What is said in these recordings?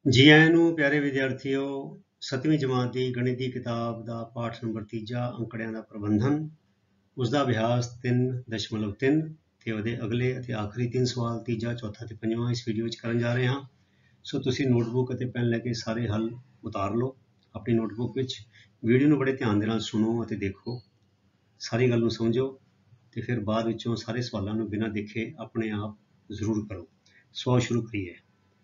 जी आਇਆਂ ਨੂੰ ਪਿਆਰੇ ਵਿਦਿਆਰਥੀਓ। 7ਵੀਂ ਜਮਾਤ ਦੀ ਗਣਿਤ ਦੀ ਕਿਤਾਬ ਦਾ ਪਾਠ ਨੰਬਰ 3 ਅੰਕੜਿਆਂ ਦਾ ਪ੍ਰਬੰਧਨ, ਉਸ ਦਾ ਅਭਿਆਸ 3.3 ਤੇ ਉਹਦੇ ਅਗਲੇ ਅਤੇ ਆਖਰੀ 3 ਸਵਾਲ ਤੀਜਾ, ਚੌਥਾ ਤੇ ਪੰਜਵਾਂ ਇਸ ਵੀਡੀਓ ਵਿੱਚ ਕਰਨ ਜਾ ਰਹੇ ਹਾਂ। ਸੋ ਤੁਸੀਂ ਨੋਟਬੁੱਕ ਅਤੇ ਪੈਨ ਲੈ ਕੇ ਸਾਰੇ ਹੱਲ ਉਤਾਰ ਲਓ ਆਪਣੀ ਨੋਟਬੁੱਕ ਵਿੱਚ। ਵੀਡੀਓ ਨੂੰ ਬੜੇ ਧਿਆਨ ਦੇ ਨਾਲ ਸੁਣੋ ਅਤੇ ਦੇਖੋ, ਸਾਰੀ ਗੱਲ ਨੂੰ ਸਮਝੋ ਤੇ ਫਿਰ ਬਾਅਦ ਵਿੱਚੋਂ ਸਾਰੇ ਸਵਾਲਾਂ ਨੂੰ ਬਿਨਾਂ ਦੇਖੇ ਆਪਣੇ ਆਪ ਜ਼ਰੂਰ ਕਰੋ। ਸੋ ਸ਼ੁਰੂ ਕਰੀਏ।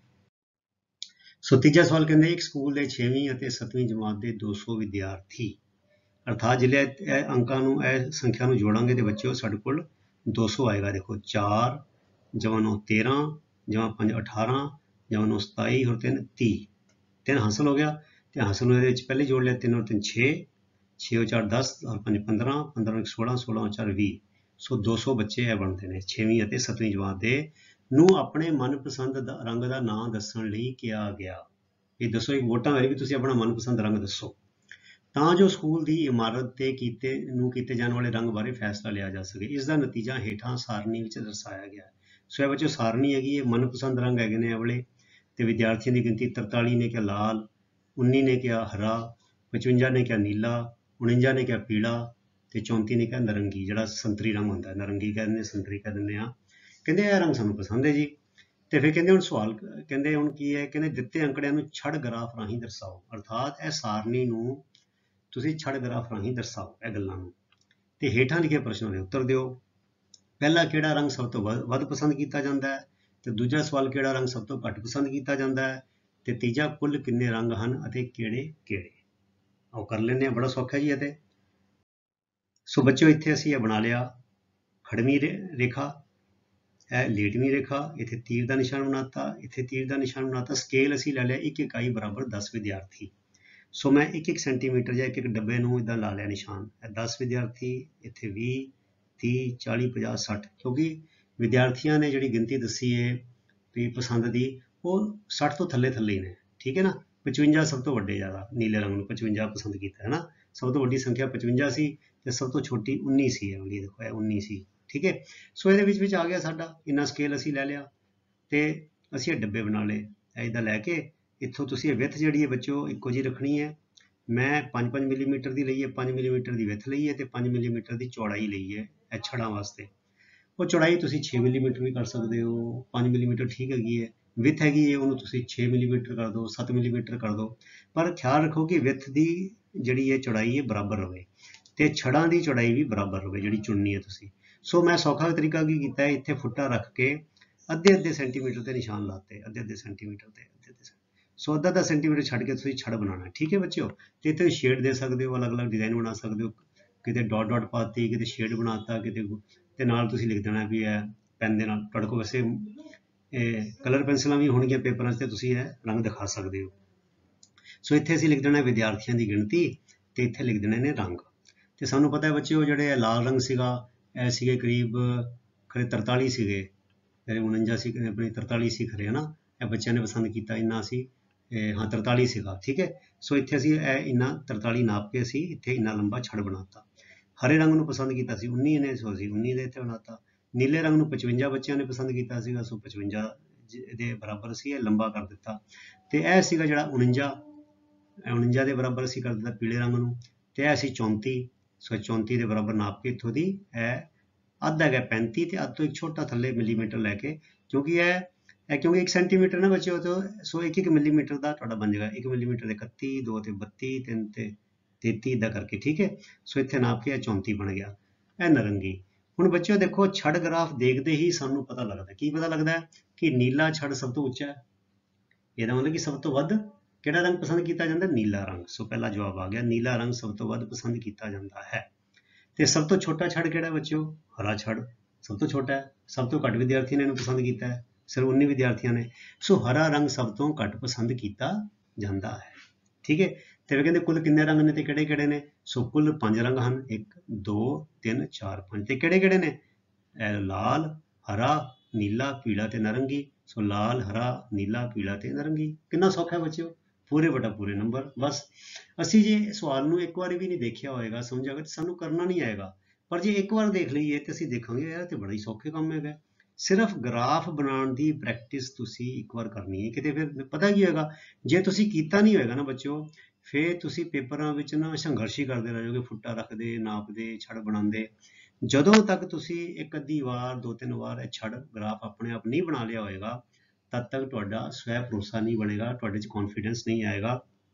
ਸੋ ਤੀਜਾ ਸਵਾਲ ਕਹਿੰਦੇ ਇੱਕ ਸਕੂਲ ਦੇ 6ਵੀਂ ਅਤੇ 7ਵੀਂ ਜਮਾਤ ਦੇ 200 ਵਿਦਿਆਰਥੀ, ਅਰਥਾਤ ਜਿਹੜੇ ਇਹ ਅੰਕਾਂ ਨੂੰ, ਇਹ ਸੰਖਿਆ ਨੂੰ ਜੋੜਾਂਗੇ ਤੇ ਬੱਚਿਓ ਸਾਡੇ ਕੋਲ 200 ਆਏਗਾ। ਦੇਖੋ 4 ਜਮਾ 9 13 ਜਮਾ 5 18 ਜਮਾ 9 27 और 3 30। 3 ਹਾਸਲ ਹੋ ਗਿਆ ਤੇ ਹਾਸਲ ਹੋਏ ਦੇ ਵਿੱਚ ਪਹਿਲੇ ਜੋੜ ਲਿਆ 3 और 3 6, 6 और 4 10 और 5 15, 15 और 16, 16 और 4 20। ਸੋ 200 ਬੱਚੇ ਇਹ ਬਣਦੇ ਨੇ 6ਵੀਂ ਅਤੇ 7ਵੀਂ ਜਮਾਤ ਦੇ। ਨੂੰ ਆਪਣੇ ਮਨਪਸੰਦ ਰੰਗ ਦਾ ਨਾਂ ਦੱਸਣ ਲਈ ਕਿਹਾ ਗਿਆ। ਇਹ ਦੱਸੋ, ਇੱਕ ਵੋਟਾਂ ਵਾਲੀ ਵੀ ਤੁਸੀਂ ਆਪਣਾ ਮਨਪਸੰਦ ਰੰਗ ਦੱਸੋ ਤਾਂ ਜੋ ਸਕੂਲ ਦੀ ਇਮਾਰਤ ਤੇ ਕੀਤੇ ਜਾਣ ਵਾਲੇ ਰੰਗ ਬਾਰੇ ਫੈਸਲਾ ਲਿਆ ਜਾ ਸਕੇ। ਇਸ ਦਾ ਨਤੀਜਾ ਹੇਠਾਂ ਸਾਰਣੀ ਵਿੱਚ ਦਰਸਾਇਆ ਗਿਆ। ਸੋ ਇਹ ਬੱਚੋ ਸਾਰਣੀ ਹੈਗੀ ਹੈ, ਮਨਪਸੰਦ ਰੰਗ ਹੈਗੇ ਨੇ ਇਹ ਵਾਲੇ ਤੇ ਵਿਦਿਆਰਥੀਆਂ ਦੀ ਗਿਣਤੀ 43 ਨੇ ਕਿਹਾ ਲਾਲ, 19 ਨੇ ਕਿਹਾ ਹਰਾ, 55 ਨੇ ਕਿਹਾ ਨੀਲਾ, 49 ਨੇ ਕਿਹਾ ਪੀਲਾ ਤੇ 34 ਨੇ ਕਿਹਾ ਨਾਰੰਗੀ, ਜਿਹੜਾ ਸੰਤਰੀ ਰੰਗ ਹੁੰਦਾ, ਨਾਰੰਗੀ ਕਹਿ ਦਿੰਦੇ, ਸੰਤਰੀ ਕਹਿ ਦਿੰਦੇ ਆ। ਕਹਿੰਦੇ ਇਹ ਰੰਗ ਸਾਨੂੰ ਪਸੰਦ ਹੈ ਜੀ। ਤੇ ਫਿਰ ਕਹਿੰਦੇ ਹੁਣ ਸਵਾਲ ਕਹਿੰਦੇ ਹੁਣ ਕੀ ਹੈ, ਕਹਿੰਦੇ ਦਿੱਤੇ ਅੰਕੜਿਆਂ ਨੂੰ ਛੜ ਗ੍ਰਾਫ ਰਾਹੀਂ ਦਰਸਾਓ, ਅਰਥਾਤ ਇਹ ਸਾਰਣੀ ਨੂੰ ਤੁਸੀਂ ਛੜ ਗ੍ਰਾਫ ਰਾਹੀਂ ਦਰਸਾਓ ਇਹ ਗੱਲਾਂ ਨੂੰ, ਤੇ ਹੇਠਾਂ ਲਿਖੇ ਪ੍ਰਸ਼ਨਾਂ ਦੇ ਉੱਤਰ ਦਿਓ। ਪਹਿਲਾ, ਕਿਹੜਾ ਰੰਗ ਸਭ ਤੋਂ ਵੱਧ ਪਸੰਦ ਕੀਤਾ ਜਾਂਦਾ ਹੈ? ਤੇ ਦੂਜਾ ਸਵਾਲ, ਕਿਹੜਾ ਰੰਗ ਸਭ ਤੋਂ ਘੱਟ ਪਸੰਦ ਕੀਤਾ ਜਾਂਦਾ ਹੈ? ਤੇ ਤੀਜਾ, ਕੁੱਲ ਕਿੰਨੇ ਰੰਗ ਹਨ ਅਤੇ ਕਿਹੜੇ ਕਿਹੜੇ? ਆਓ ਕਰ ਲੈਂਦੇ ਹਾਂ, ਬੜਾ ਸੌਖਾ ਜੀ ਇਹ ਤੇ। ਸੋ ਬੱਚਿਓ ਇੱਥੇ ਅਸੀਂ ਇਹ ਬਣਾ ਲਿਆ ਖੜਵੀਂ ਰੇਖਾ, ਇਹ ਲੇਟਵੀਂ ਰੇਖਾ, ਇੱਥੇ ਤੀਰ ਦਾ ਨਿਸ਼ਾਨ ਬਣਾਤਾ, ਇੱਥੇ ਤੀਰ ਦਾ ਨਿਸ਼ਾਨ ਬਣਾਤਾ। ਸਕੇਲ ਅਸੀਂ ਲੈ ਲਿਆ 1 ਇਕਾਈ ਬਰਾਬਰ 10 ਵਿਦਿਆਰਥੀ। ਸੋ ਮੈਂ 1 ਸੈਂਟੀਮੀਟਰ ਜਾਂ 1 ਡੱਬੇ ਨੂੰ ਇੱਦਾਂ ਲਾ ਲਿਆ ਨਿਸ਼ਾਨ। ਇਹ 10 ਵਿਦਿਆਰਥੀ, ਇੱਥੇ 20 30 40 50 60, ਕਿਉਂਕਿ ਵਿਦਿਆਰਥੀਆਂ ਨੇ ਜਿਹੜੀ ਗਿਣਤੀ ਦੱਸੀ ਹੈ ਵੀ ਪਸੰਦ ਦੀ, ਉਹ 60 ਤੋਂ ਥੱਲੇ ਹੀ ਨੇ, ਠੀਕ ਹੈ ਨਾ। 55 ਸਭ ਤੋਂ ਵੱਡੇ ਜ਼ਿਆਦਾ, ਨੀਲੇ ਰੰਗ ਨੂੰ 55 ਪਸੰਦ ਕੀਤਾ ਹੈ ਨਾ। ਸਭ ਤੋਂ ਵੱਡੀ ਸੰਖਿਆ 55 ਸੀ ਤੇ ਸਭ ਤੋਂ ਛੋਟੀ 19 ਸੀ। ਇਹ ਵਾਲੀ ਦੇਖੋ, ਇਹ 19 ਸੀ, ਠੀਕ ਹੈ। ਸੋ ਇਹਦੇ ਵਿੱਚ ਆ ਗਿਆ ਸਾਡਾ ਇੰਨਾ ਸਕੇਲ ਅਸੀਂ ਲੈ ਲਿਆ ਤੇ ਅਸੀਂ ਇਹ ਡੱਬੇ ਬਣਾ ਲਏ। ਇੱਦਾਂ ਲੈ ਕੇ ਇੱਥੋਂ ਤੁਸੀਂ ਇਹ ਵਿੱਥ ਜਿਹੜੀ ਹੈ ਬੱਚਿਓ ਇੱਕੋ ਜਿਹੀ ਰੱਖਣੀ ਹੈ। ਮੈਂ 5-5 ਮਿਲੀਮੀਟਰ ਦੀ ਲਈ ਹੈ, 5 ਮਿਲੀਮੀਟਰ ਦੀ ਵਿੱਥ ਲਈ ਹੈ ਤੇ 5 ਮਿਲੀਮੀਟਰ ਦੀ ਚੌੜਾਈ ਲਈ ਹੈ ਇਹ ਛੜਾਂ ਵਾਸਤੇ। ਉਹ ਚੌੜਾਈ ਤੁਸੀਂ 6 ਮਿਲੀਮੀਟਰ ਵੀ ਕਰ ਸਕਦੇ ਹੋ, 5 ਮਿਲੀਮੀਟਰ ਠੀਕ ਹੈਗੀ ਹੈ। ਵਿੱਥ ਹੈਗੀ ਹੈ ਉਹਨੂੰ ਤੁਸੀਂ 6 ਮਿਲੀਮੀਟਰ ਕਰ ਦਿਓ, 7 ਮਿਲੀਮੀਟਰ ਕਰ ਦਿਓ, ਪਰ ਖਿਆਲ ਰੱਖੋ ਕਿ ਵਿੱਥ ਦੀ ਜਿਹੜੀ ਹੈ ਚੌੜਾਈ ਹੈ ਬਰਾਬਰ ਰਵੇ ਤੇ ਛੜਾਂ ਦੀ ਚੌੜਾਈ ਵੀ ਬਰਾਬਰ ਰਵੇ ਜਿਹੜੀ ਚੁਣਨੀ ਹੈ ਤੁਸੀਂ। ਸੋ ਮੈਂ ਸੌਖਾ ਤਰੀਕਾ ਕੀ ਕੀਤਾ ਹੈ, ਇੱਥੇ ਫੁੱਟਾ ਰੱਖ ਕੇ ਅੱਧੇ ਸੈਂਟੀਮੀਟਰ ਤੇ ਨਿਸ਼ਾਨ ਲਾਤੇ, ਅੱਧੇ ਸੈਂਟੀਮੀਟਰ ਤੇ ਸੋ ਅੱਧਾ ਸੈਂਟੀਮੀਟਰ ਛੱਡ ਕੇ ਤੁਸੀਂ ਛੜ ਬਣਾਉਣਾ, ਠੀਕ ਹੈ ਬੱਚਿਓ। ਤੇ ਇੱਥੇ ਸ਼ੇਡ ਦੇ ਸਕਦੇ ਹੋ, ਅਲੱਗ-ਅਲੱਗ ਡਿਜ਼ਾਈਨ ਬਣਾ ਸਕਦੇ ਹੋ, ਕਿਤੇ ਡਾਟ ਪਾਤੀ, ਕਿਤੇ ਸ਼ੇਡ ਬਣਾਤਾ, ਕਿਤੇ ਤੇ ਨਾਲ ਤੁਸੀਂ ਲਿਖ ਦੇਣਾ ਵੀ ਇਹ ਪੈਨ ਦੇ ਨਾਲ। ਤੁਹਾਡੇ ਕੋਲ ਵੈਸੇ ਕਲਰ ਪੈਨਸਿਲਾਂ ਵੀ ਹੋਣਗੀਆਂ ਪੇਪਰਾਂ 'ਚ ਤੇ ਤੁਸੀਂ ਇਹ ਰੰਗ ਦਿਖਾ ਸਕਦੇ ਹੋ। ਸੋ ਇੱਥੇ ਅਸੀਂ ਲਿਖ ਦੇਣਾ ਵਿਦਿਆਰਥੀਆਂ ਦੀ ਗਿਣਤੀ ਤੇ ਇੱਥੇ ਲਿਖ ਦੇਣੇ ਨੇ ਰੰਗ। ਤੇ ਸਾਨੂੰ ਪਤਾ ਹੈ ਬੱਚਿਓ ਜਿਹੜੇ ਲਾਲ ਰੰਗ ਸੀਗਾ ਇਹ ਸੀਗੇ ਕਰੀਬ ਖਰੇ 43 ਸੀਗੇ, 49 ਸੀ ਆਪਣੀ 43 ਸੀ ਖਰੇ, ਹੈ ਨਾ। ਇਹ ਬੱਚਿਆਂ ਨੇ ਪਸੰਦ ਕੀਤਾ ਇੰਨਾ ਸੀ, ਹਾਂ 43 ਸੀਗਾ, ਠੀਕ ਹੈ। ਸੋ ਇੱਥੇ ਅਸੀਂ ਇਹ ਇੰਨਾ 43 ਨਾਪ ਕੇ ਅਸੀਂ ਇੱਥੇ ਇੰਨਾ ਲੰਬਾ ਛੜ ਬਣਾਤਾ। ਹਰੇ ਰੰਗ ਨੂੰ ਪਸੰਦ ਕੀਤਾ ਸੀ 19 ਨੇ, ਸੋ ਅਸੀਂ 19 ਦੇ ਇੱਥੇ ਬਣਾਤਾ। ਨੀਲੇ ਰੰਗ ਨੂੰ 55 ਬੱਚਿਆਂ ਨੇ ਪਸੰਦ ਕੀਤਾ ਸੀਗਾ, ਸੋ 55 ਦੇ ਬਰਾਬਰ ਅਸੀਂ ਇਹ ਲੰਬਾ ਕਰ ਦਿੱਤਾ। ਤੇ ਇਹ ਸੀਗਾ ਜਿਹੜਾ 49, 49 ਦੇ ਬਰਾਬਰ ਅਸੀਂ ਕਰ ਦਿੱਤਾ ਪੀਲੇ ਰੰਗ ਨੂੰ। ਤੇ ਇਹ ਅਸੀਂ 34, ਸੋ 34 ਦੇ ਬਰਾਬਰ ਨਾਪ ਕੇ ਇੱਥੋਂ ਦੀ ਇਹ ਅੱਧ ਹੈਗਾ 35 ਤੇ ਅੱਧ ਤੋਂ ਇੱਕ ਛੋਟਾ ਥੱਲੇ ਮਿਲੀਮੀਟਰ ਲੈ ਕੇ, ਕਿਉਂਕਿ ਕਿਉਂਕਿ 1 ਸੈਂਟੀਮੀਟਰ ਨਾ ਬੱਚਿਓ, ਸੋ 1 ਮਿਲੀਮੀਟਰ ਦਾ ਤੁਹਾਡਾ ਬਣ ਜਾਏਗਾ। 1 ਮਿਲੀਮੀਟਰ ਦੇ 31, 2 ਤੇ 32, 3 ਤੇ 33 ਇੱਦਾਂ ਕਰਕੇ, ਠੀਕ ਹੈ। ਸੋ ਇੱਥੇ ਨਾਪ ਕੇ ਇਹ 34 ਬਣ ਗਿਆ। ਇਹ ਨਾਰੰਗੀ। ਹੁਣ ਬੱਚਿਓ ਦੇਖੋ ਛੜ ਗ੍ਰਾਫ ਦੇਖਦੇ ਹੀ ਸਾਨੂੰ ਪਤਾ ਲੱਗਦਾ, ਕੀ ਪਤਾ ਲੱਗਦਾ ਹੈ ਕਿ ਨੀਲਾ ਛੜ ਸਭ ਤੋਂ ਉੱਚਾ ਹੈ। ਇਹਦਾ ਮਤਲਬ ਕਿ ਸਭ ਤੋਂ ਵੱਧ ਕਿਹੜਾ ਰੰਗ ਪਸੰਦ ਕੀਤਾ ਜਾਂਦਾ? ਨੀਲਾ ਰੰਗ। ਸੋ ਪਹਿਲਾ ਜਵਾਬ ਆ ਗਿਆ, ਨੀਲਾ ਰੰਗ ਸਭ ਤੋਂ ਵੱਧ ਪਸੰਦ ਕੀਤਾ ਜਾਂਦਾ ਹੈ। ਤੇ ਸਭ ਤੋਂ ਛੋਟਾ ਛੜ ਕਿਹੜਾ ਬੱਚਿਓ? ਹਰਾ ਛੜ ਸਭ ਤੋਂ ਛੋਟਾ ਹੈ। ਸਭ ਤੋਂ ਘੱਟ ਵਿਦਿਆਰਥੀਆਂ ਨੇ ਇਹਨੂੰ ਪਸੰਦ ਕੀਤਾ ਹੈ, ਸਿਰਫ 19 ਵਿਦਿਆਰਥੀਆਂ ਨੇ। ਸੋ ਹਰਾ ਰੰਗ ਸਭ ਤੋਂ ਘੱਟ ਪਸੰਦ ਕੀਤਾ ਜਾਂਦਾ ਹੈ, ਠੀਕ ਹੈ। ਤੇ ਫਿਰ ਕਹਿੰਦੇ ਕੁੱਲ ਕਿੰਨੇ ਰੰਗ ਨੇ ਤੇ ਕਿਹੜੇ ਕਿਹੜੇ ਨੇ? ਸੋ ਕੁੱਲ 5 ਰੰਗ ਹਨ, 1 2 3 4 5। ਤੇ ਕਿਹੜੇ ਕਿਹੜੇ ਨੇ? ਲਾਲ, ਹਰਾ, ਨੀਲਾ, ਪੀਲਾ ਤੇ ਨਾਰੰਗੀ। ਸੋ ਲਾਲ, ਹਰਾ, ਨੀਲਾ, ਪੀਲਾ ਤੇ ਨਾਰੰਗੀ। ਕਿੰਨਾ ਸੌਖਾ ਹੈ ਬੱਚਿਓ, ਪੂਰੇ ਬਟਾ ਪੂਰੇ ਨੰਬਰ। ਬਸ ਅਸੀਂ ਜੇ ਸਵਾਲ ਨੂੰ ਇੱਕ ਵਾਰੀ ਵੀ ਨਹੀਂ ਦੇਖਿਆ ਹੋਏਗਾ, ਸਮਝਿਆ ਹੋਵੇਗਾ, ਸਾਨੂੰ ਕਰਨਾ ਨਹੀਂ ਆਏਗਾ। ਪਰ ਜੇ ਇੱਕ ਵਾਰ ਦੇਖ ਲਈਏ ਤੇ ਅਸੀਂ ਦੇਖਾਂਗੇ ਯਾਰ ਤੇ ਬੜਾ ਹੀ ਸੌਖੇ ਕੰਮ ਹੈਗਾ। ਸਿਰਫ ਗ੍ਰਾਫ ਬਣਾਉਣ ਦੀ ਪ੍ਰੈਕਟਿਸ ਤੁਸੀਂ ਇੱਕ ਵਾਰ ਕਰਨੀ ਹੈ। ਕਿਤੇ ਫਿਰ ਪਤਾ ਕੀ ਹੋਏਗਾ, ਜੇ ਤੁਸੀਂ ਕੀਤਾ ਨਹੀਂ ਹੋਏਗਾ ਨਾ ਬੱਚਿਓ, ਫਿਰ ਤੁਸੀਂ ਪੇਪਰਾਂ ਵਿੱਚ ਨਾ ਸੰਘਰਸ਼ ਹੀ ਕਰਦੇ ਰਹਿ ਜਾਓਗੇ, ਫੁੱਟਾ ਰੱਖਦੇ, ਨਾਪਦੇ, ਛੜ ਬਣਾਉਂਦੇ। ਜਦੋਂ ਤੱਕ ਤੁਸੀਂ ਇੱਕ ਅੱਧੀ ਵਾਰ, ਦੋ ਤਿੰਨ ਵਾਰ ਇਹ ਛੜ ਗ੍ਰਾਫ ਆਪਣੇ ਆਪ ਨਹੀਂ ਬਣਾ ਲਿਆ ਹੋਏਗਾ, ਤਦ ਤੱਕ ਤੁਹਾਡਾ ਸਵੈ ਭਰੋਸਾ ਨਹੀਂ ਬਣੇਗਾ, ਤੁਹਾਡੇ 'ਚ ਕੌਨਫੀਡੈਂਸ ਨਹੀਂ ਆਏਗਾ।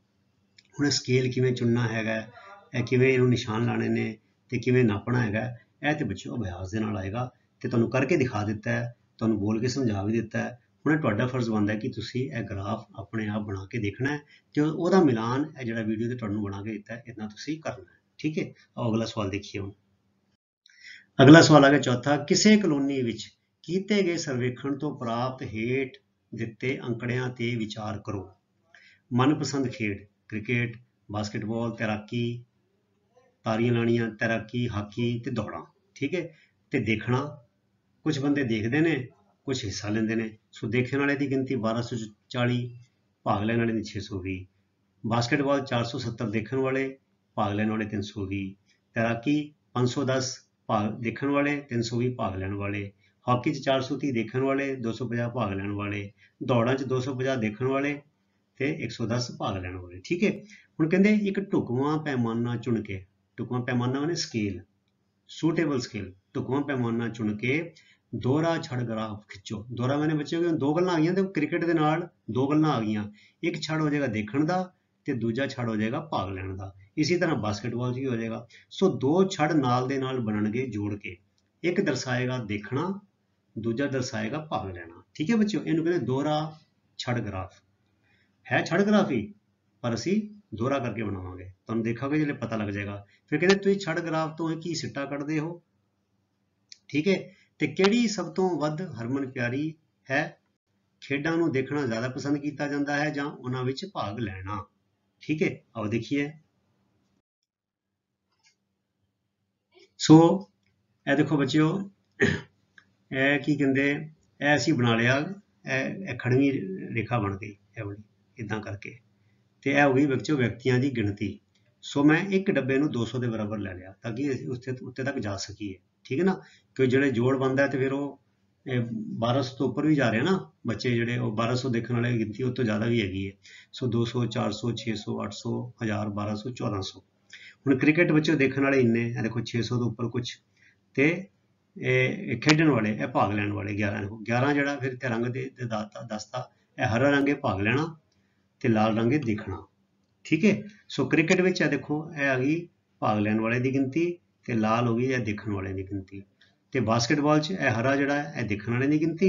ਹੁਣ ਸਕੇਲ ਕਿਵੇਂ ਚੁਣਨਾ ਹੈਗਾ, ਇਹ ਕਿਵੇਂ ਇਹਨੂੰ ਨਿਸ਼ਾਨ ਲਾਣੇ ਨੇ ਤੇ ਕਿਵੇਂ ਨਾਪਣਾ ਹੈਗਾ, ਇਹ ਤੇ ਬੱਚਿਓ ਅਭਿਆਸ ਦੇ ਨਾਲ ਆਏਗਾ। ਤੇ ਤੁਹਾਨੂੰ ਕਰਕੇ ਦਿਖਾ ਦਿੱਤਾ ਹੈ, ਤੁਹਾਨੂੰ ਬੋਲ ਕੇ ਸਮਝਾ ਵੀ ਦਿੱਤਾ ਹੈ। ਹੁਣ ਤੁਹਾਡਾ ਫਰਜ਼ ਬਣਦਾ ਹੈ ਕਿ ਤੁਸੀਂ ਇਹ ਗ੍ਰਾਫ ਆਪਣੇ ਆਪ ਬਣਾ ਕੇ ਦੇਖਣਾ ਹੈ ਤੇ ਉਹਦਾ ਮਿਲਾਨ ਇਹ ਜਿਹੜਾ ਵੀਡੀਓ ਤੇ ਤੁਹਾਨੂੰ ਬਣਾ ਕੇ ਦਿੱਤਾ ਹੈ ਇਤਨਾ ਤੁਸੀਂ ਕਰਨਾ ਹੈ। ਠੀਕ ਹੈ, ਆਓ ਅਗਲਾ ਸਵਾਲ ਦੇਖੀਏ। ਹੁਣ ਅਗਲਾ ਸਵਾਲ ਆ ਗਿਆ ਚੌਥਾ, ਕਿਸੇ ਕਲੋਨੀ ਵਿੱਚ ਕੀਤੇ ਗਏ ਸਰਵੇਖਣ ਤੋਂ ਪ੍ਰਾਪਤ ਹੇਠ ਦਿੱਤੇ ਅੰਕੜਿਆਂ ਤੇ ਵਿਚਾਰ ਕਰੋ। ਮਨਪਸੰਦ ਖੇਡ ਕ੍ਰਿਕਟ, ਬਾਸਕਟਬਾਲ, ਤੈਰਾਕੀ, ਤਾਰੀਆਂ ਲਾਣੀਆਂ, ਤੈਰਾਕੀ, ਹਾਕੀ ਤੇ ਦੌੜਾਂ। ਠੀਕ ਹੈ, ਤੇ ਦੇਖਣਾ, ਕੁਝ ਬੰਦੇ ਦੇਖਦੇ ਨੇ, ਕੁਝ ਹਿੱਸਾ ਲੈਂਦੇ ਨੇ। ਸੋ ਦੇਖਣ ਵਾਲੇ ਦੀ ਗਿਣਤੀ 1240, ਭਾਗ ਲੈਣ ਵਾਲੇ ਦੀ 620। ਬਾਸਕਟਬਾਲ 470 ਦੇਖਣ ਵਾਲੇ, ਭਾਗ ਲੈਣ ਵਾਲੇ 320। ਤੈਰਾਕੀ 510 ਭਾਗ ਦੇਖਣ ਵਾਲੇ, 320 ਭਾਗ ਲੈਣ ਵਾਲੇ। ਹਾਕੀ 'ਚ 430 ਦੇਖਣ ਵਾਲੇ, 250 ਭਾਗ ਲੈਣ ਵਾਲੇ। ਦੌੜਾਂ 'ਚ 250 ਦੇਖਣ ਵਾਲੇ ਤੇ 110 ਭਾਗ ਲੈਣ ਵਾਲੇ। ਠੀਕ ਹੈ, ਹੁਣ ਕਹਿੰਦੇ ਇੱਕ ਢੁਕਵਾਂ ਪੈਮਾਨਾ ਚੁਣ ਕੇ, ਢੁਕਵਾਂ ਪੈਮਾਨਾ ਮਾਨੇ ਸਕੇਲ, ਸੂਟੇਬਲ ਸਕੇਲ, ਢੁਕਵਾਂ ਪੈਮਾਨਾ ਚੁਣ ਕੇ ਦੋਹਰਾ ਛੜ ਗ੍ਰਾਫ ਖਿੱਚੋ। ਦੋਹਰਾ ਮੈਨੇ ਬੱਚੇ ਦੋ ਗੱਲਾਂ ਆ ਗਈਆਂ, ਤੇ ਕ੍ਰਿਕਟ ਦੇ ਨਾਲ ਦੋ ਗੱਲਾਂ ਆ ਗਈਆਂ, ਇੱਕ ਛੜ ਹੋ ਜਾਏਗਾ ਦੇਖਣ ਦਾ ਤੇ ਦੂਜਾ ਛੜ ਹੋ ਜਾਏਗਾ ਭਾਗ ਲੈਣ ਦਾ। ਇਸੇ ਤਰ੍ਹਾਂ ਬਾਸਕਟਬਾਲ 'ਚ ਵੀ ਹੋ ਜਾਏਗਾ। ਸੋ ਦੋ ਛੜ ਨਾਲ ਦੇ ਨਾਲ ਬਣਨਗੇ ਜੋੜ ਕੇ, ਇੱਕ ਦਰਸਾਏਗਾ ਦੇਖਣਾ, ਦੂਜਾ ਦਰਸਾਏਗਾ ਭਾਗ ਲੈਣਾ। ਠੀਕ ਹੈ ਬੱਚਿਓ, ਇਹਨੂੰ ਕਹਿੰਦੇ ਦੋਹਰਾ ਛੜ ਗ੍ਰਾਫ। ਹੈ ਛੜ ਗ੍ਰਾਫ ਹੀ, ਪਰ ਅਸੀਂ ਦੋਹਰਾ ਕਰਕੇ ਬਣਾਵਾਂਗੇ, ਤੁਹਾਨੂੰ ਦੇਖੋਗੇ ਜਿਹੜੇ ਪਤਾ ਲੱਗ ਜਾਏਗਾ। ਫਿਰ ਕਹਿੰਦੇ ਤੁਸੀਂ ਛੜ ਗ੍ਰਾਫ ਤੋਂ ਕੀ ਸਿੱਟਾ ਕੱਢਦੇ ਹੋ। ਠੀਕ ਹੈ, ਤੇ ਕਿਹੜੀ ਸਭ ਤੋਂ ਵੱਧ ਹਰਮਨ ਪਿਆਰੀ ਹੈ। ਖੇਡਾਂ ਨੂੰ ਦੇਖਣਾ ਜ਼ਿਆਦਾ ਪਸੰਦ ਕੀਤਾ ਜਾਂਦਾ ਹੈ ਜਾਂ ਉਹਨਾਂ ਵਿੱਚ ਭਾਗ ਲੈਣਾ। ਠੀਕ ਹੈ, ਆਓ ਦੇਖੀਏ। ਸੋ ਇਹ ਦੇਖੋ ਬੱਚਿਓ, ਇਹ ਕੀ ਕਹਿੰਦੇ, ਇਹ ਅਸੀਂ ਬਣਾ ਲਿਆ, ਇਹ ਖੜਵੀਂ ਰੇਖਾ ਬਣ ਗਈ, ਇਹ ਵਾਲੀ ਇਦਾਂ ਕਰਕੇ, ਤੇ ਇਹ ਹੋ ਗਈ ਬੱਚਿਓ ਵਿਅਕਤੀਆਂ ਦੀ ਗਿਣਤੀ। ਸੋ ਮੈਂ ਇੱਕ ਡੱਬੇ ਨੂੰ 200 ਦੇ ਬਰਾਬਰ ਲੈ ਲਿਆ ਤਾਂ ਕਿ ਅਸੀਂ ਉੱਤੇ ਤੱਕ ਜਾ ਸਕੀਏ। ਠੀਕ ਹੈ ਨਾ, ਕਿ ਜਿਹੜੇ ਜੋੜ ਬਣਦਾ ਤੇ ਫਿਰ ਉਹ 1200 ਤੋਂ ਉੱਪਰ ਵੀ ਜਾ ਰਹੇ ਨਾ ਬੱਚੇ, ਜਿਹੜੇ ਉਹ 1200 ਦੇਖਣ ਵਾਲੇ ਗਿਣਤੀ ਉਹ ਤੋਂ ਜ਼ਿਆਦਾ ਵੀ ਹੈਗੀ ਹੈ। ਸੋ 200, 400, 600, 800, 1000, 1200, 1400। ਹੁਣ ਕ੍ਰਿਕਟ ਬੱਚੇ ਦੇਖਣ ਵਾਲੇ ਇੰਨੇ, ਇਹ ਦੇਖੋ 600 ਤੋਂ ਉੱਪਰ ਕੁਛ, ਤੇ ਇਹ ਖੇਡਣ ਵਾਲੇ, ਇਹ ਭਾਗ ਲੈਣ ਵਾਲੇ 11 ਜਿਹੜਾ ਫਿਰ ਤੇ ਰੰਗ ਦੇ ਦੱਸਤਾ, ਇਹ ਹਰਾ ਰੰਗ ਹੈ ਭਾਗ ਲੈਣਾ ਤੇ ਲਾਲ ਰੰਗ ਹੈ ਦੇਖਣਾ। ਠੀਕ ਹੈ, ਸੋ ਕ੍ਰਿਕਟ ਵਿੱਚ ਇਹ ਦੇਖੋ, ਇਹ ਆ ਗਈ ਭਾਗ ਲੈਣ ਵਾਲੇ ਦੀ ਗਿਣਤੀ ਤੇ ਲਾਲ ਹੋ ਗਈ ਇਹ ਦੇਖਣ ਵਾਲੇ ਦੀ ਗਿਣਤੀ। ਤੇ ਬਾਸਕਟਬਾਲ 'ਚ ਇਹ ਹਰਾ ਜਿਹੜਾ ਇਹ ਦੇਖਣ ਵਾਲੇ ਦੀ ਗਿਣਤੀ,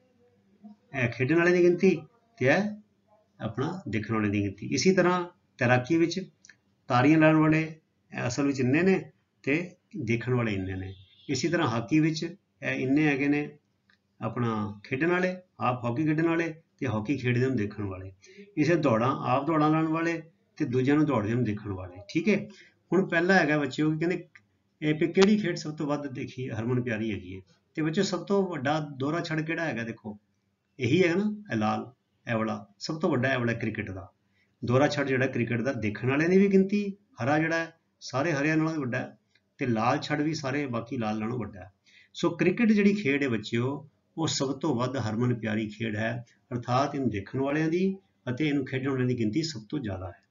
ਇਹ ਖੇਡਣ ਵਾਲੇ ਦੀ ਗਿਣਤੀ ਤੇ ਇਹ ਆਪਣਾ ਦੇਖਣ ਵਾਲੇ ਦੀ ਗਿਣਤੀ। ਇਸੇ ਤਰ੍ਹਾਂ ਤੈਰਾਕੀ ਵਿੱਚ ਤਾਰੀਆਂ ਲਾਉਣ ਵਾਲੇ ਅਸਲ ਵਿੱਚ ਇੰਨੇ ਨੇ ਤੇ ਦੇਖਣ ਵਾਲੇ ਇੰਨੇ ਨੇ। ਇਸੇ ਤਰ੍ਹਾਂ ਹਾਕੀ ਵਿੱਚ ਇਹ ਇੰਨੇ ਹੈਗੇ ਨੇ ਆਪਣਾ ਖੇਡਣ ਵਾਲੇ, ਆਪ ਹਾਕੀ ਖੇਡਣ ਵਾਲੇ ਤੇ ਹਾਕੀ ਖੇਡਦੇ ਨੂੰ ਦੇਖਣ ਵਾਲੇ। ਇਸੇ ਦੌੜਾਂ, ਆਪ ਦੌੜਾਂ ਲਾਉਣ ਵਾਲੇ ਤੇ ਦੂਜਿਆਂ ਨੂੰ ਦੌੜਦੇ ਨੂੰ ਦੇਖਣ ਵਾਲੇ। ਠੀਕ ਹੈ, ਹੁਣ ਪਹਿਲਾ ਹੈਗਾ ਬੱਚਿਓ ਕਿ ਕਹਿੰਦੇ ਇਹ ਕਿਹੜੀ ਖੇਡ ਸਭ ਤੋਂ ਵੱਧ ਦੇਖੀ ਹਰਮਨ ਪਿਆਰੀ ਹੈਗੀ ਹੈ। ਤੇ ਬੱਚਿਓ ਸਭ ਤੋਂ ਵੱਡਾ ਦੋਹਰਾ ਛੜ ਕਿਹੜਾ ਹੈਗਾ, ਦੇਖੋ ਇਹੀ ਹੈਗਾ ਨਾ, ਇਹ ਲਾਲ, ਇਹ ਵਾਲਾ ਸਭ ਤੋਂ ਵੱਡਾ, ਇਹ ਵਾਲਾ ਕ੍ਰਿਕਟ ਦਾ ਦੋਹਰਾ ਛੜ ਜਿਹੜਾ ਕ੍ਰਿਕਟ ਦਾ, ਦੇਖਣ ਵਾਲਿਆਂ ਦੀ ਵੀ ਗਿਣਤੀ, ਹਰਾ ਜਿਹੜਾ ਸਾਰੇ ਹਰਿਆਂ ਨਾਲੋਂ ਵੱਡਾ ਤੇ ਲਾਲ ਛੜ ਵੀ ਸਾਰੇ ਬਾਕੀ ਲਾਲ ਨਾਲੋਂ ਵੱਡਾ। ਸੋ ਕ੍ਰਿਕਟ ਜਿਹੜੀ ਖੇਡ ਹੈ ਬੱਚਿਓ, ਉਹ ਸਭ ਤੋਂ ਵੱਧ ਹਰਮਨ ਪਿਆਰੀ ਖੇਡ ਹੈ, ਅਰਥਾਤ ਇਹਨੂੰ ਦੇਖਣ ਵਾਲਿਆਂ ਦੀ ਅਤੇ ਇਹਨੂੰ ਖੇਡਣ ਵਾਲਿਆਂ ਦੀ ਗਿਣਤੀ ਸਭ ਤੋਂ ਜ਼ਿਆਦਾ ਹੈ।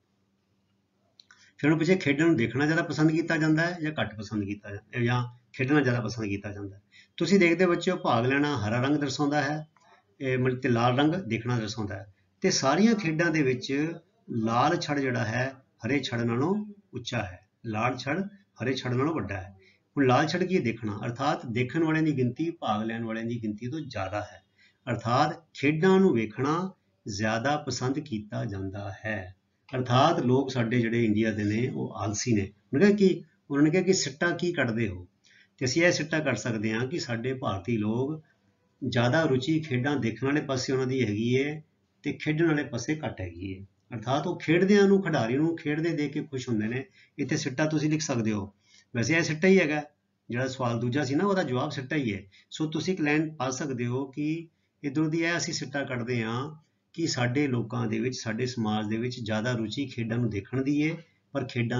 ਫਿਰ ਉਹਨੂੰ ਪੁੱਛੇ ਖੇਡਣ ਨੂੰ ਦੇਖਣਾ ਜ਼ਿਆਦਾ ਪਸੰਦ ਕੀਤਾ ਜਾਂਦਾ ਹੈ ਜਾਂ ਘੱਟ ਪਸੰਦ ਕੀਤਾ ਜਾਂਦਾ, ਜਾਂ ਖੇਡਣਾ ਜ਼ਿਆਦਾ ਪਸੰਦ ਕੀਤਾ ਜਾਂਦਾ ਹੈ। ਤੁਸੀਂ ਦੇਖਦੇ ਬੱਚਿਓ, ਭਾਗ ਲੈਣਾ ਹਰਾ ਰੰਗ ਦਰਸਾਉਂਦਾ ਹੈ, ਤੇ ਲਾਲ ਰੰਗ ਦੇਖਣਾ ਦਰਸਾਉਂਦਾ ਹੈ। ਤੇ ਸਾਰੀਆਂ ਖੇਡਾਂ ਦੇ ਵਿੱਚ ਲਾਲ ਛੜ ਜਿਹੜਾ ਹੈ ਹਰੇ ਛੜ ਨਾਲੋਂ ਉੱਚਾ ਹੈ, ਲਾਲ ਛੜ ਹਰੇ ਛੜ ਨਾਲੋਂ ਵੱਡਾ ਹੈ। ਹੁਣ ਲਾਲ ਛੜ ਕੀ ਦੇਖਣਾ, ਅਰਥਾਤ ਦੇਖਣ ਵਾਲਿਆਂ ਦੀ ਗਿਣਤੀ ਭਾਗ ਲੈਣ ਵਾਲਿਆਂ ਦੀ ਗਿਣਤੀ ਤੋਂ ਜ਼ਿਆਦਾ ਹੈ, ਅਰਥਾਤ ਖੇਡਾਂ ਨੂੰ ਵੇਖਣਾ ਜ਼ਿਆਦਾ ਪਸੰਦ ਕੀਤਾ ਜਾਂਦਾ ਹੈ। ਅਰਥਾਤ ਲੋਕ ਸਾਡੇ ਜਿਹੜੇ ਇੰਡੀਆ ਦੇ ਨੇ ਉਹ ਆਲਸੀ ਨੇ। ਉਹਨਾਂ ਨੇ ਕਿਹਾ ਕਿ ਸਿੱਟਾ ਕੀ ਕੱਢਦੇ ਹੋ, ਤੇ ਅਸੀਂ ਇਹ ਸਿੱਟਾ ਕੱਢ ਸਕਦੇ ਹਾਂ ਕਿ ਸਾਡੇ ਭਾਰਤੀ ਲੋਕ ਜ਼ਿਆਦਾ ਰੁਚੀ ਖੇਡਾਂ ਦੇਖਣ ਵਾਲੇ ਪਾਸੇ ਉਹਨਾਂ ਦੀ ਹੈਗੀ ਹੈ ਤੇ ਖੇਡਣ ਵਾਲੇ ਪਾਸੇ ਘੱਟ ਹੈਗੀ ਹੈ। ਅਰਥਾਤ ਉਹ ਖੇਡਦਿਆਂ ਨੂੰ, ਖਿਡਾਰੀ ਨੂੰ ਖੇਡਦੇ ਦੇਖ ਕੇ ਖੁਸ਼ ਹੁੰਦੇ ਨੇ। ਇੱਥੇ ਸਿੱਟਾ ਤੁਸੀਂ ਲਿਖ ਸਕਦੇ ਹੋ, ਵੈਸੇ ਇਹ ਸਿੱਟਾ ਹੀ ਹੈਗਾ, ਜਿਹੜਾ ਸਵਾਲ ਦੂਜਾ ਸੀ ਨਾ ਉਹਦਾ ਜਵਾਬ ਸਿੱਟਾ ਹੀ ਹੈ। ਸੋ ਤੁਸੀਂ ਇੱਕ ਲਾਈਨ ਪਾ ਸਕਦੇ ਹੋ ਕਿ ਇੱਧਰੋਂ ਦੀ ਇਹ ਅਸੀਂ ਸਿੱਟਾ ਕੱਢਦੇ ਹਾਂ ਕਿ ਸਾਡੇ ਲੋਕਾਂ ਦੇ ਵਿੱਚ, ਸਾਡੇ ਸਮਾਜ ਦੇ ਵਿੱਚ ਜ਼ਿਆਦਾ ਰੁਚੀ ਖੇਡਾਂ ਨੂੰ ਦੇਖਣ ਦੀ ਹੈ, ਪਰ ਖੇਡਾਂ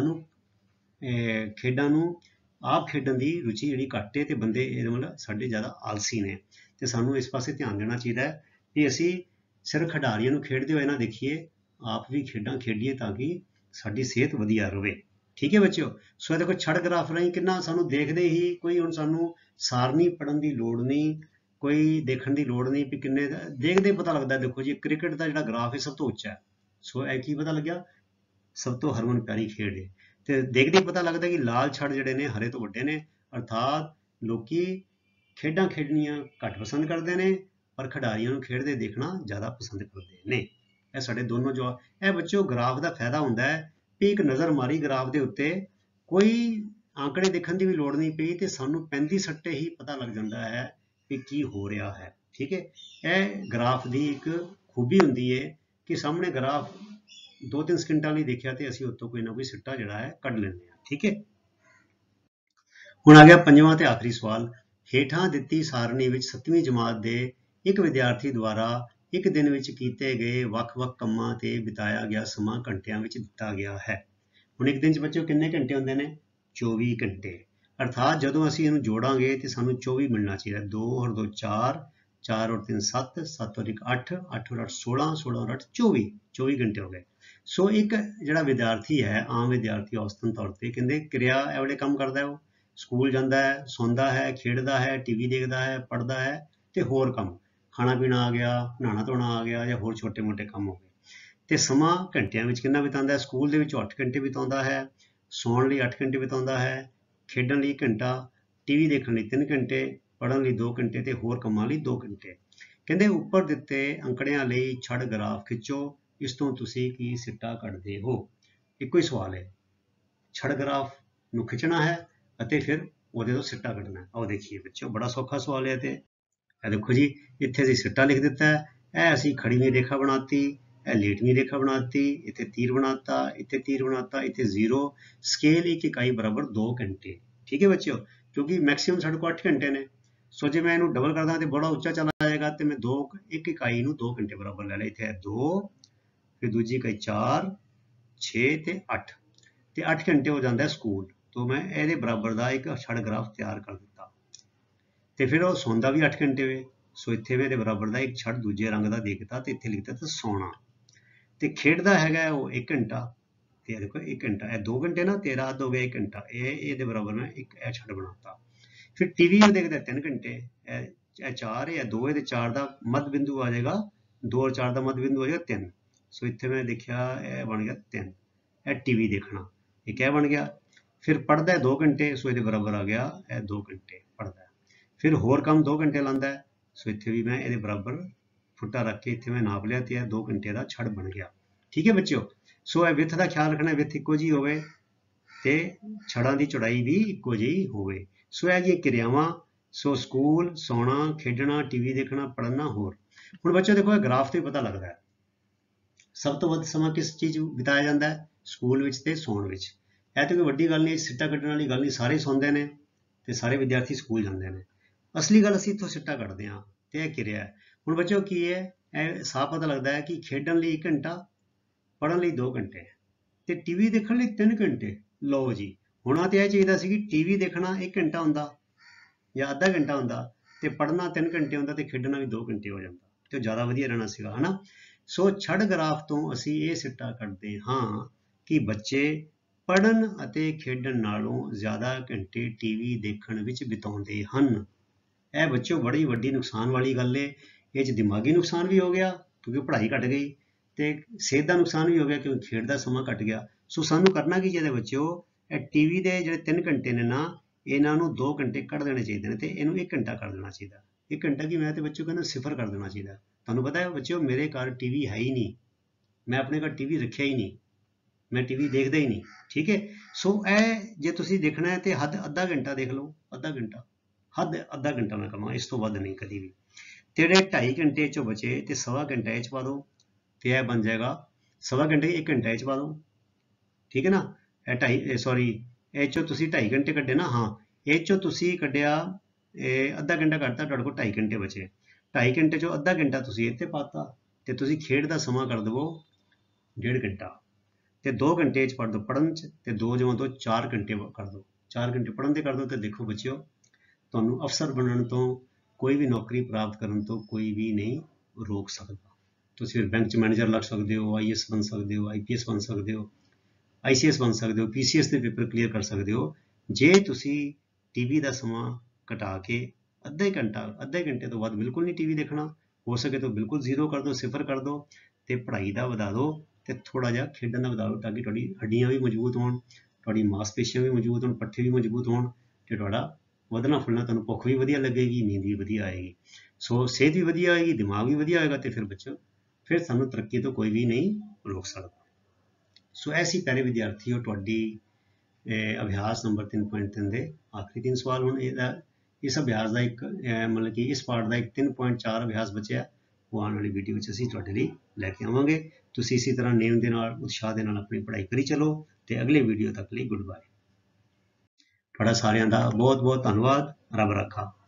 ਨੂੰ ਆਪ ਖੇਡਣ ਦੀ ਰੁਚੀ ਜਿਹੜੀ ਘੱਟ ਹੈ, ਤੇ ਬੰਦੇ ਇਹਦੇ ਮਤਲਬ ਸਾਡੇ ਜ਼ਿਆਦਾ ਆਲਸੀ ਨੇ। ਤੇ ਸਾਨੂੰ ਇਸ ਪਾਸੇ ਧਿਆਨ ਦੇਣਾ ਚਾਹੀਦਾ ਹੈ ਕਿ ਅਸੀਂ ਸਿਰਫ ਖਿਡਾਰੀਆਂ ਨੂੰ ਖੇਡਦੇ ਹੋਏ ਨਾ ਦੇਖੀਏ, ਆਪ ਵੀ ਖੇਡਾਂ ਖੇਡੀਏ ਤਾਂ ਕਿ ਸਾਡੀ ਸਿਹਤ ਵਧੀਆ ਰਹੇ। ਠੀਕ ਹੈ ਬੱਚਿਓ। ਸੋ ਇਹ ਦੇਖੋ ਛੜ ਗ੍ਰਾਫ ਰਾਹੀਂ ਕਿੰਨਾ ਸਾਨੂੰ ਦੇਖਦੇ ਹੀ ਕੋਈ ਹੁਣ ਸਾਨੂੰ ਸਾਰਣੀ ਪੜ੍ਹਨ ਦੀ ਲੋੜ ਨਹੀਂ, ਕੋਈ ਦੇਖਣ ਦੀ ਲੋੜ ਨਹੀਂ ਵੀ ਕਿੰਨੇ ਦੇਖਦੇ ਪਤਾ ਲੱਗਦਾ। ਦੇਖੋ ਜੀ ਕ੍ਰਿਕਟ ਦਾ ਜਿਹੜਾ ਗ੍ਰਾਫ ਹੈ ਸਭ ਤੋਂ ਉੱਚਾ ਹੈ। ਸੋ ਇਹ ਕੀ ਪਤਾ ਲੱਗਿਆ, ਸਭ ਤੋਂ ਹਰਮਨ ਪਿਆਰੀ ਖੇਡ ਹੈ। ਤੇ ਦੇਖਦੇ ਹੀ ਪਤਾ ਲੱਗਦਾ ਕਿ ਲਾਲ ਛੜ ਜਿਹੜੇ ਨੇ ਹਰੇ ਤੋਂ ਵੱਡੇ ਨੇ, ਅਰਥਾਤ ਲੋਕੀ ਖੇਡਾਂ ਖੇਡਣੀਆਂ ਘੱਟ ਪਸੰਦ ਕਰਦੇ ਨੇ ਪਰ ਖਿਡਾਰੀਆਂ ਨੂੰ ਖੇਡਦੇ ਦੇਖਣਾ ਜ਼ਿਆਦਾ ਪਸੰਦ ਕਰਦੇ ਨੇ। ਇਹ ਸਾਡੇ ਦੋਨੋਂ ਜਵਾਬ। ਇਹ ਬੱਚਿਓ ਗ੍ਰਾਫ ਦਾ ਫਾਇਦਾ ਹੁੰਦਾ ਹੈ ਵੀ ਇੱਕ ਨਜ਼ਰ ਮਾਰੀ ਗ੍ਰਾਫ ਦੇ ਉੱਤੇ, ਕੋਈ ਆંકੜੇ ਦੇਖਣ ਦੀ ਵੀ ਲੋੜ ਨਹੀਂ ਪਈ ਤੇ ਸਾਨੂੰ ਪੈਂਦੀ ਸੱਟੇ ਹੀ ਪਤਾ ਲੱਗ ਜਾਂਦਾ ਹੈ ਕਿ ਕੀ ਹੋ ਰਿਹਾ ਹੈ। ਠੀਕ ਹੈ। ਇਹ ਗ੍ਰਾਫ ਦੀ ਇੱਕ ਖੂਬੀ ਹੁੰਦੀ ਹੈ ਕਿ ਸਾਹਮਣੇ ਗ੍ਰਾਫ 2-3 ਸਕਿੰਟਾਂ ਲਈ ਦੇਖਿਆ ਤੇ ਅਸੀਂ ਉੱਤੋਂ ਕੋਈ ਨਾ ਕੋਈ ਸਿੱਟਾ ਜਿਹੜਾ ਹੈ ਕੱਢ ਲੈਂਦੇ ਹਾਂ। ਠੀਕ ਹੈ। ਹੁਣ ਆ ਗਿਆ ਪੰਜਵਾਂ ਤੇ ਆਖਰੀ ਸਵਾਲ। ਹੇਠਾਂ ਦਿੱਤੀ ਸਾਰਣੀ ਵਿੱਚ 7ਵੀਂ ਜਮਾਤ ਦੇ ਇੱਕ ਵਿਦਿਆਰਥੀ ਦੁਆਰਾ ਇੱਕ ਦਿਨ ਵਿੱਚ ਕੀਤੇ ਗਏ ਵੱਖ-ਵੱਖ ਕੰਮਾਂ ਤੇ ਬਿਤਾਇਆ ਗਿਆ ਸਮਾਂ ਘੰਟਿਆਂ ਵਿੱਚ ਦਿੱਤਾ ਗਿਆ ਹੈ। ਹੁਣ ਇੱਕ ਦਿਨ 'ਚ ਬੱਚਿਓ ਕਿੰਨੇ ਘੰਟੇ ਹੁੰਦੇ ਨੇ? 24 ਘੰਟੇ। ਅਰਥਾਤ ਜਦੋਂ ਅਸੀਂ ਇਹਨੂੰ ਜੋੜਾਂਗੇ ਤੇ ਸਾਨੂੰ 24 ਮਿਲਣਾ ਚਾਹੀਦਾ। 2 ਔਰ 2 4, 4 ਔਰ 3 7, 7 ਔਰ 1 8, 8 ਔਰ 8 16, 16 ਔਰ 8 24, 24 ਘੰਟੇ ਹੋ ਗਏ। ਸੋ ਇੱਕ ਜਿਹੜਾ ਵਿਦਿਆਰਥੀ ਹੈ, ਆਮ ਵਿਦਿਆਰਥੀ ਔਸਤਨ ਤੌਰ ਤੇ ਕਹਿੰਦੇ ਕਿਰਿਆ ਇਹ ਵਾਲੇ ਕੰਮ ਕਰਦਾ ਹੈ। ਉਹ ਸਕੂਲ ਜਾਂਦਾ ਹੈ, ਸੌਂਦਾ ਹੈ, ਖੇਡਦਾ ਹੈ, ਟੀਵੀ ਦੇਖਦਾ ਹੈ, ਪੜ੍ਹਦਾ ਹੈ ਤੇ ਹੋਰ ਕੰਮ, ਖਾਣਾ ਪੀਣਾ ਆ ਗਿਆ, ਨਹਾਣਾ ਧੋਣਾ ਆ ਗਿਆ ਜਾਂ ਹੋਰ ਛੋਟੇ ਮੋਟੇ ਕੰਮ ਹੋ ਗਏ। ਤੇ ਸਮਾਂ ਘੰਟਿਆਂ ਵਿੱਚ ਕਿੰਨਾ ਬਿਤਾਉਂਦਾ ਹੈ? ਸਕੂਲ ਦੇ ਵਿੱਚ 8 ਘੰਟੇ ਬਿਤਾਉਂਦਾ ਹੈ, ਸੌਣ ਲਈ 8 ਘੰਟੇ ਬਿਤਾਉਂਦਾ ਹੈ, ਖੇਡਣ ਲਈ 1 ਘੰਟਾ, ਟੀਵੀ ਦੇਖਣ ਲਈ 3 ਘੰਟੇ, ਪੜ੍ਹਨ ਲਈ 2 ਘੰਟੇ ਤੇ ਹੋਰ ਕੰਮਾਂ ਲਈ 2 ਘੰਟੇ। ਕਹਿੰਦੇ ਉੱਪਰ ਦਿੱਤੇ ਅੰਕੜਿਆਂ ਲਈ ਛੜ ਗ੍ਰਾਫ ਖਿੱਚੋ, ਇਸ ਤੋਂ ਤੁਸੀਂ ਕੀ ਸਿੱਟਾ ਕੱਢਦੇ ਹੋ? ਇੱਕੋ ਹੀ ਸਵਾਲ ਹੈ, ਛੜ ਗ੍ਰਾਫ ਨੂੰ ਖਿੱਚਣਾ ਹੈ ਅਤੇ ਫਿਰ ਉਹਦੇ ਤੋਂ ਸਿੱਟਾ ਕੱਢਣਾ ਹੈ। ਆਓ ਦੇਖੀਏ ਬੱਚਿਓ, ਬੜਾ ਸੌਖਾ ਸਵਾਲ ਹੈ। ਤੇ ਇਹ ਦੇਖੋ ਜੀ, ਇੱਥੇ ਅਸੀਂ ਸਿੱਟਾ ਲਿਖ ਦਿੱਤਾ ਹੈ, ਇਹ ਅਸੀਂ ਖੜੀਵੀਂ ਰੇਖਾ ਬਣਾਤੀ, ਇਹ ਲੇਟਵੀਂ ਰੇਖਾ ਬਣਾਤੀ, ਇੱਥੇ ਤੀਰ ਬਣਾਤਾ, ਇੱਥੇ ਤੀਰ ਬਣਾਤਾ, ਇੱਥੇ 0, ਸਕੇਲ 1 ਇਕਾਈ ਬਰਾਬਰ 2 ਘੰਟੇ। ਠੀਕ ਹੈ ਬੱਚਿਓ, ਕਿਉਂਕਿ ਮੈਕਸਿਮਮ ਸਾਡੇ ਕੋਲ 8 ਘੰਟੇ ਨੇ। ਸੋ ਜੇ ਮੈਂ ਇਹਨੂੰ ਡਬਲ ਕਰਦਾ ਤੇ ਬੜਾ ਉੱਚਾ ਚਲਾ ਜਾਏਗਾ ਤੇ ਮੈਂ 1 ਇਕਾਈ ਨੂੰ 2 ਘੰਟੇ ਬਰਾਬਰ ਲੈ ਲਿਆ। ਇੱਥੇ 2, ਫਿਰ ਦੂਜੀ ਇਕਾਈ 4, 6 ਤੇ 8 ਤੇ 8 ਘੰਟੇ ਹੋ ਜਾਂਦਾ ਸਕੂਲ। तो मैं ਇਹਦੇ ਬਰਾਬਰ ਦਾ ਇੱਕ ਛੜ ਗ੍ਰਾਫ ਤਿਆਰ ਕਰ ਦਿੱਤਾ। ਤੇ ਫਿਰ ਉਹ ਸੌਂਦਾ ਵੀ 8 ਘੰਟੇ ਵੇ, ਸੋ ਇੱਥੇ ਵੀ ਇਹਦੇ ਬਰਾਬਰ ਦਾ ਇੱਕ ਛੜ ਦੂਜੇ ਰੰਗ ਦਾ ਦੇ ਦਿੱਤਾ ਤੇ ਇੱਥੇ ਲਿਖ ਦਿੱਤਾ ਸੌਣਾ। ਤੇ ਖੇਡਦਾ ਹੈਗਾ ਉਹ 1 ਘੰਟਾ, ਤੇ ਦੇਖੋ 1 ਘੰਟਾ, ਇਹ 2 ਘੰਟੇ ਨਾ, 13 ਅੱਧ ਹੋ ਗਿਆ 1 ਘੰਟਾ, ਇਹਦੇ ਬਰਾਬਰ ਮੈਂ ਇੱਕ ਇਹ ਛੜ ਬਣਾਤਾ। ਫਿਰ ਟੀਵੀ ਉਹ ਦੇਖਦਾ 3 ਘੰਟੇ, ਇਹ 4 ਹੈ, 2 ਹੈ ਤੇ 4 ਦਾ ਮੱਧ ਬਿੰਦੂ ਆ ਜਾਏਗਾ, 2 ਔਰ 4 ਦਾ ਮੱਧ ਬਿੰਦੂ ਆ ਜਾਏਗਾ 3। ਸੋ ਇੱਥੇ ਮੈਂ ਦੇਖਿਆ ਇਹ ਬਣ ਗਿਆ 3, ਇਹ ਟੀਵੀ ਦੇਖਣਾ, ਇੱਕ ਇਹ ਬਣ ਗਿਆ। ਫਿਰ ਪੜ੍ਹਦਾ 2 ਘੰਟੇ, ਸੋ ਇਹਦੇ ਬਰਾਬਰ ਆ ਗਿਆ ਇਹ 2 ਘੰਟੇ ਪੜ੍ਹਦਾ। ਫਿਰ ਹੋਰ ਕੰਮ 2 ਘੰਟੇ ਲਾਉਂਦਾ, ਸੋ ਇੱਥੇ ਵੀ ਮੈਂ ਇਹਦੇ ਬਰਾਬਰ ਫੁੱਟਾ ਰੱਖ ਕੇ ਇੱਥੇ ਮੈਂ ਨਾਪ ਲਿਆ ਤੇ ਇਹ 2 ਘੰਟੇ ਦਾ ਛੜ ਬਣ ਗਿਆ। ਠੀਕ ਹੈ ਬੱਚਿਓ। ਸੋ ਇਹ ਵਿੱਥ ਦਾ ਖਿਆਲ ਰੱਖਣਾ, ਵਿੱਥ ਇੱਕੋ ਜਿਹੀ ਹੋਵੇ ਤੇ ਛੜਾਂ ਦੀ ਚੌੜਾਈ ਵੀ ਇੱਕੋ ਜਿਹੀ ਹੋਵੇ। ਸੋ ਇਹ ਜਿਹੀਆਂ ਕਿਰਿਆਵਾਂ, ਸੋ ਸਕੂਲ, ਸੌਣਾ, ਖੇਡਣਾ, ਟੀਵੀ ਦੇਖਣਾ, ਪੜ੍ਹਨਾ, ਹੋਰ। ਹੁਣ ਬੱਚਿਓ ਦੇਖੋ ਇਹ ਗ੍ਰਾਫ ਤੋਂ ਹੀ ਪਤਾ ਲੱਗਦਾ ਹੈ ਸਭ ਤੋਂ ਵੱਧ ਸਮਾਂ ਕਿਸ ਚੀਜ਼ ਬਿਤਾਇਆ ਜਾਂਦਾ ਹੈ? ਸਕੂਲ ਵਿੱਚ ਤੇ ਸੌਣ ਵਿੱਚ। ਇਹ ਤਾਂ ਕੋਈ ਵੱਡੀ ਗੱਲ ਨਹੀਂ, ਸਿੱਟਾ ਕੱਢਣ ਵਾਲੀ ਗੱਲ ਨਹੀਂ, ਸਾਰੇ ਸੌਂਦੇ ਨੇ ਤੇ ਸਾਰੇ ਵਿਦਿਆਰਥੀ ਸਕੂਲ ਜਾਂਦੇ ਨੇ। ਅਸਲੀ ਗੱਲ ਅਸੀਂ ਇੱਥੋਂ ਸਿੱਟਾ ਕੱਢਦੇ ਹਾਂ ਤੇ ਇਹ ਕਿਰਿਆ ਹੈ। ਹੁਣ ਬੱਚਿਓ ਕੀ ਹੈ, ਇਹ ਸਾਫ਼ ਪਤਾ ਲੱਗਦਾ ਹੈ ਕਿ ਖੇਡਣ ਲਈ 1 ਘੰਟਾ, ਪੜ੍ਹਨ ਲਈ 2 ਘੰਟੇ ਤੇ ਟੀਵੀ ਦੇਖਣ ਲਈ 3 ਘੰਟੇ। ਲਓ ਜੀ, ਹੋਣਾ ਤੇ ਇਹ ਚਾਹੀਦਾ ਸੀ ਕਿ ਟੀਵੀ ਦੇਖਣਾ 1 ਘੰਟਾ ਹੁੰਦਾ ਜਾਂ ਅੱਧਾ ਘੰਟਾ ਹੁੰਦਾ ਤੇ ਪੜ੍ਹਨਾ 3 ਘੰਟੇ ਹੁੰਦਾ ਤੇ ਖੇਡਣਾ ਵੀ 2 ਘੰਟੇ ਹੋ ਜਾਂਦਾ ਤੇ ਜ਼ਿਆਦਾ ਵਧੀਆ ਰਹਿਣਾ ਸੀਗਾ, ਹਨਾ। ਸੋ ਛੜ ਗ੍ਰਾਫ ਤੋਂ ਅਸੀਂ ਇਹ ਸਿੱਟਾ ਕੱਢਦੇ ਹਾਂ ਕਿ ਬੱਚੇ ਪੜ੍ਹਨ ਅਤੇ ਖੇਡਣ ਨਾਲੋਂ ਜ਼ਿਆਦਾ ਘੰਟੇ ਟੀਵੀ ਦੇਖਣ ਵਿੱਚ ਬਿਤਾਉਂਦੇ ਹਨ। ਇਹ ਬੱਚਿਓ ਬੜੀ ਵੱਡੀ ਨੁਕਸਾਨ ਵਾਲੀ ਗੱਲ ਹੈ। ਇਹ 'ਚ ਦਿਮਾਗੀ ਨੁਕਸਾਨ ਵੀ ਹੋ ਗਿਆ ਕਿਉਂਕਿ ਪੜ੍ਹਾਈ ਘੱਟ ਗਈ ਤੇ ਸਿਹਤ ਦਾ ਨੁਕਸਾਨ ਵੀ ਹੋ ਗਿਆ ਕਿਉਂਕਿ ਖੇਡ ਦਾ ਸਮਾਂ ਘੱਟ ਗਿਆ। ਸੋ ਸਾਨੂੰ ਕਰਨਾ ਕੀ ਚਾਹੀਦਾ ਬੱਚਿਓ, ਇਹ ਟੀਵੀ ਦੇ ਜਿਹੜੇ 3 ਘੰਟੇ ਨੇ ਨਾ, ਇਹਨਾਂ ਨੂੰ 2 ਘੰਟੇ ਕੱਢ ਦੇਣੇ ਚਾਹੀਦੇ ਨੇ ਤੇ ਇਹਨੂੰ 1 ਘੰਟਾ ਕਰ ਦੇਣਾ ਚਾਹੀਦਾ। 1 ਘੰਟਾ ਕੀ, ਮੈਂ ਤੇ ਬੱਚਿਓ ਕਹਿੰਦਾ 0 ਕਰ ਦੇਣਾ ਚਾਹੀਦਾ। ਤੁਹਾਨੂੰ ਪਤਾ ਹੈ ਬੱਚਿਓ, ਮੇਰੇ ਘਰ ਟੀਵੀ ਹੈ ਹੀ ਨਹੀਂ, ਮੈਂ ਆਪਣੇ ਘਰ ਟੀਵੀ ਰੱਖਿਆ ਹੀ ਨਹੀਂ, ਮੈਂ ਟੀਵੀ ਦੇਖਦਾ ਹੀ ਨਹੀਂ। ਠੀਕ ਹੈ। ਸੋ ਇਹ ਜੇ ਤੁਸੀਂ ਦੇਖਣਾ ਹੈ ਤੇ ਹੱਦ ਅੱਧਾ ਘੰਟਾ ਦੇਖ ਲਓ, ਅੱਧਾ ਘੰਟਾ, ਹੱਦ ਅੱਧਾ ਘੰਟਾ ਮੈਂ ਕਹਾਂ, ਇਸ ਤੋਂ ਵੱਧ ਨਹੀਂ ਕਦੀ ਵੀ। ਤੇ ਜਿਹੜੇ 2.5 ਘੰਟੇ ਚੋਂ ਬਚੇ ਤੇ 1.25 ਘੰਟਾ ਇਹ 'ਚ ਪਾ ਦਿਓ ਤੇ ਇਹ ਬਣ ਜਾਏਗਾ 1.25 ਘੰਟੇ 1 ਘੰਟਾ ਇਹ 'ਚ ਪਾ ਦਿਓ। ਠੀਕ ਹੈ ਨਾ। ਇਹ ਇਹ 'ਚੋਂ ਤੁਸੀਂ 2.5 ਘੰਟੇ ਕੱਢੇ ਨਾ, ਹਾਂ, ਇਹ 'ਚੋਂ ਤੁਸੀਂ ਕੱਢਿਆ ਇਹ ਅੱਧਾ ਘੰਟਾ ਕੱਢਤਾ, ਤੁਹਾਡੇ ਕੋਲ 2.5 ਘੰਟੇ ਬਚੇ। 2.5 ਘੰਟੇ 'ਚੋਂ ਅੱਧਾ ਘੰਟਾ ਤੁਸੀਂ ਇੱਥੇ ਪਾਤਾ ਤੇ ਤੁਸੀਂ ਖੇਡ ਦਾ ਸਮਾਂ ਕਰ ਦੇਵੋ 1.5 ਘੰਟਾ ਤੇ 2 ਘੰਟੇ 'ਚ ਪੜ੍ਹ ਦਿਓ ਪੜ੍ਹਨ 'ਚ ਤੇ 2 ਜਮਾਂ ਤੋਂ 4 ਘੰਟੇ ਕਰ ਦਿਓ, 4 ਘੰਟੇ ਪੜ੍ਹਨ ਦੇ ਕਰ ਦਿਓ। ਤੇ ਦੇਖੋ ਬੱਚਿਓ, ਤੁਹਾਨੂੰ ਅਫਸਰ ਬਣਨ ਤੋਂ, ਕੋਈ ਵੀ ਨੌਕਰੀ ਪ੍ਰਾਪਤ ਕਰਨ ਤੋਂ ਕੋਈ ਵੀ ਨਹੀਂ ਰੋਕ ਸਕਦਾ। ਤੁਸੀਂ ਫਿਰ ਬੈਂਕ 'ਚ ਮੈਨੇਜਰ ਲੱਗ ਸਕਦੇ ਹੋ, IAS ਬਣ ਸਕਦੇ ਹੋ, IPS ਬਣ ਸਕਦੇ ਹੋ, ICS ਬਣ ਸਕਦੇ ਹੋ, PCS ਦੇ ਪੇਪਰ ਕਲੀਅਰ ਕਰ ਸਕਦੇ ਹੋ, ਜੇ ਤੁਸੀਂ ਟੀਵੀ ਦਾ ਸਮਾਂ ਘਟਾ ਕੇ ਅੱਧੇ ਘੰਟੇ ਤੋਂ ਵੱਧ ਬਿਲਕੁਲ ਨਹੀਂ ਟੀਵੀ ਦੇਖਣਾ, ਹੋ ਸਕੇ ਤਾਂ ਬਿਲਕੁਲ ਜ਼ੀਰੋ ਕਰ ਦਿਓ, ਸਿਫਰ ਕਰ ਦਿਓ, ਤੇ ਪੜ੍ਹਾਈ ਦਾ ਵਧਾ ਦਿਓ ਤੇ ਥੋੜ੍ਹਾ ਜਿਹਾ ਖੇਡਣ ਦਾ ਵਧਾ ਦਿਓ, ਤਾਂ ਕਿ ਤੁਹਾਡੀ ਹੱਡੀਆਂ ਵੀ ਮਜ਼ਬੂਤ ਹੋਣ, ਤੁਹਾਡੀ ਮਾਸਪੇਸ਼ੀਆਂ ਵੀ ਮਜ਼ਬੂਤ ਹੋਣ, ਪੱਠੇ ਵੀ ਮਜ਼ਬੂਤ ਹੋਣ, ਤੇ ਤੁਹਾਡਾ ਵਧਣਾ ਫੁੱਲਣਾ, ਤੁਹਾਨੂੰ ਭੁੱਖ ਵੀ ਵਧੀਆ ਲੱਗੇਗੀ, ਨੀਂਦ ਵੀ ਵਧੀਆ ਆਏਗੀ। ਸੋ ਸਿਹਤ ਵੀ ਵਧੀਆ ਆਏਗੀ, ਦਿਮਾਗ ਵੀ ਵਧੀਆ ਆਏਗਾ, ਤੇ ਫਿਰ ਬੱਚੋ ਫਿਰ ਸਾਨੂੰ ਤਰੱਕੀ ਤੋਂ ਕੋਈ ਵੀ ਨਹੀਂ ਰੋਕ ਸਕਦਾ। ਸੋ ਐਸੀ ਪਿਆਰੇ ਵਿਦਿਆਰਥੀਓ, ਤੁਹਾਡੀ ਅਭਿਆਸ ਨੰਬਰ 3.3 ਦੇ ਆਖਰੀ 3 ਸਵਾਲ। ਹੁਣ ਇਸ ਅਭਿਆਸ ਦਾ ਇੱਕ ਮਤਲਬ ਕਿ ਇਸ ਪਾਠ ਦਾ ਇੱਕ 3.4 ਅਭਿਆਸ ਬਚਿਆ, ਉਹ ਆਉਣ ਵਾਲੀ ਵੀਡੀਓ ਵਿੱਚ ਅਸੀਂ ਤੁਹਾਡੇ ਲਈ ਲੈ ਕੇ ਆਵਾਂਗੇ। ਤੁਸੀਂ ਇਸੇ ਤਰ੍ਹਾਂ ਨੇਮ ਦੇ ਨਾਲ, ਉਤਸ਼ਾਹ ਦੇ ਨਾਲ ਆਪਣੀ ਪੜ੍ਹਾਈ ਕਰੀ ਚਲੋ, ਤੇ ਅਗਲੇ ਵੀਡੀਓ ਤੱਕ ਲਈ ਗੁੱਡ ਬਾਏ। ਤੁਹਾਡਾ ਸਾਰਿਆਂ ਦਾ ਬਹੁਤ ਬਹੁਤ ਧੰਨਵਾਦ। ਰੱਬ ਰਾਖਾ।